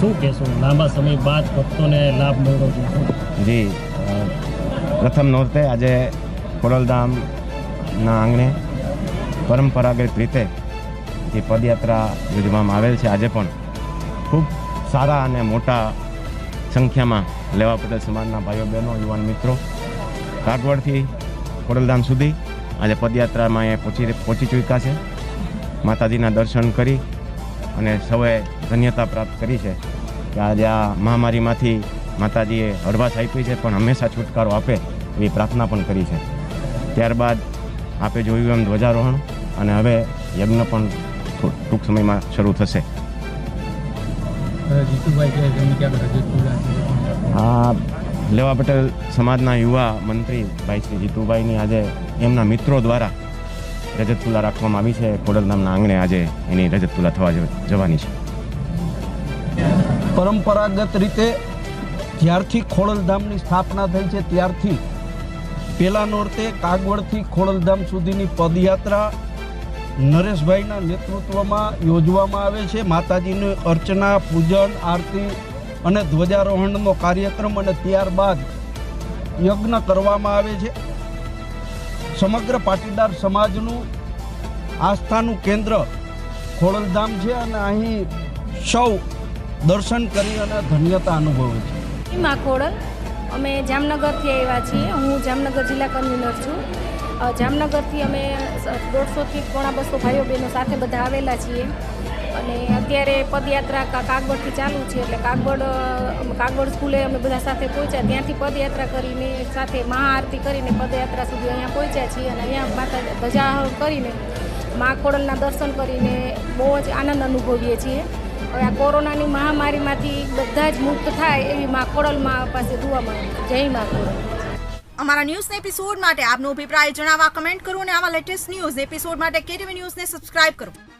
શું કહેશો? લાંબા સમય બાદ ભક્તોને લાભ મળ્યો છે. જી, પ્રથમ નોરતે આજે ખોડલધામના આંગણે પરંપરાગત રીતે જે પદયાત્રા યોજવામાં આવેલ છે. આજે પણ ખૂબ સારા અને મોટા સંખ્યામાં લેવા પટેલ સમાજના ભાઈઓ બહેનો, યુવાન મિત્રો કાગવડથી ખોડલધામ સુધી આજે પદયાત્રામાં એ પહોંચી ચૂક્યા છે. માતાજીના દર્શન કરી અને સૌએ ધન્યતા પ્રાપ્ત કરી છે કે આજે આ મહામારીમાંથી માતાજીએ હળવાશ આપી છે, પણ હંમેશા છુટકારો આપે એવી પ્રાર્થના પણ કરી છે. ત્યારબાદ આપે જોયું એમ ધ્વજારોહણ અને હવે યજ્ઞ પણ ટૂંક સમયમાં શરૂ થશે. આ લેવા પટેલ સમાજના યુવા મંત્રી ભાઈ શ્રી જીતુભાઈની આજે એમના મિત્રો દ્વારા રજતપુલા રાખવામાં આવી છે. ખોડલધામના આંગણે આજે એની રજતપુલા થવા જવાની છે. પરંપરાગત રીતે જ્યારથી ખોડલધામની સ્થાપના થઈ છે ત્યારથી પહેલા નોરતે કાગવડથી ખોડલધામ સુધીની પદયાત્રા નરેશભાઈના નેતૃત્વમાં યોજવામાં આવે છે. માતાજીની અર્ચના, પૂજન, આરતી અને ધ્વજારોહણનો કાર્યક્રમ અને ત્યારબાદ યજ્ઞ કરવામાં આવે છે. સમગ્ર પાટીદાર સમાજનું આસ્થાનું કેન્દ્ર ખોડલધામ છે અને અહીં સૌ દર્શન કરી અને ધન્યતા અનુભવે છે. માં ખોડલ અમે જામનગરથી આવ્યા છીએ. હું જામનગર જિલ્લા કન્વીનર છું. જામનગરથી અમે 150થી પોણા 200 ભાઈઓ બહેનો સાથે બધા આવેલા છીએ અને અત્યારે પદયાત્રા કાગવડથી ચાલુ છે. એટલે કાગવડ સ્કૂલે અમે બધા સાથે પહોંચ્યા. ત્યાંથી પદયાત્રા કરીને સાથે મહાઆરતી કરીને પદયાત્રા સુધી અહીંયા પહોંચ્યા છીએ અને અહીંયા માતા ધ્વજારોહણ કરીને મા ખોડલના દર્શન કરીને બહુ જ આનંદ અનુભવીએ છીએ. હવે આ કોરોનાની મહામારીમાંથી બધા જ મુક્ત થાય એવી મા ખોડલમાં પાસે દુઆ માંગીએ. જય મા ખોડલ. અમારા ન્યૂઝના એપિસોડ માટે આપનો અભિપ્રાય જણાવવા કમેન્ટ કરો અને આવા લેટેસ્ટ ન્યૂઝ એપિસોડ માટે KTV ન્યૂઝને સબસ્ક્રાઇબ કરો.